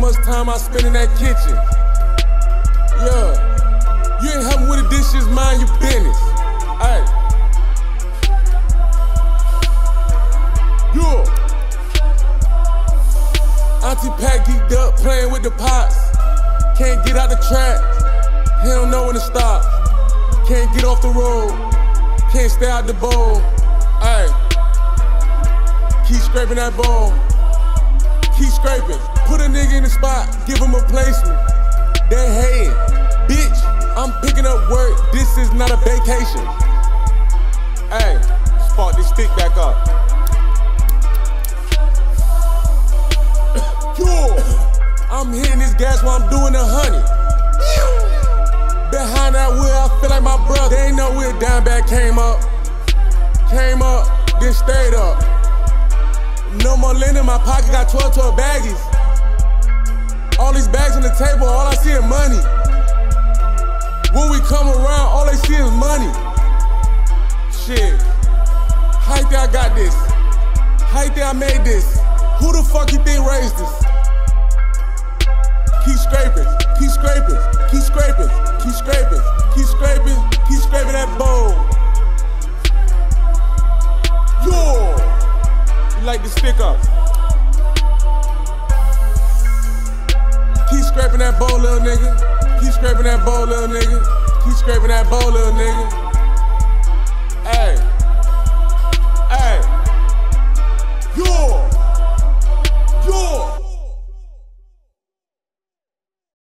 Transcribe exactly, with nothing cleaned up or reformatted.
much time I spend in that kitchen. Yeah, you ain't helping with the dishes, mind your business. Ayy. Yeah. Auntie Pat geeked up, playing with the pots. Can't get out the trap, he don't know when to stop. Can't get off the road, can't stay out the bowl. Ayy. Keep scraping that ball. Keep scraping. Put a nigga in the spot, give him a placement. They hating. Bitch, I'm picking up work, this is not a vacation. Hey, spark this stick back up. I'm hitting this gas while I'm doing a hundred. Behind that wheel, I feel like my brother. They ain't know where down back came up. Came up, then stayed up. No more lint in my pocket, got twelve twelve baggies. All these bags on the table, all I see is money. When we come around, all they see is money. Shit, how you think I got this? How you think I made this? Who the fuck you think raised this? Keep scraping, keep scraping, keep scraping, keep scraping, keep scraping, keep scraping that bowl. Yo! You like the stick up? Keep scraping that bowl, little nigga. Keep scraping that bowl, little nigga. Keep scraping that bowl, little nigga.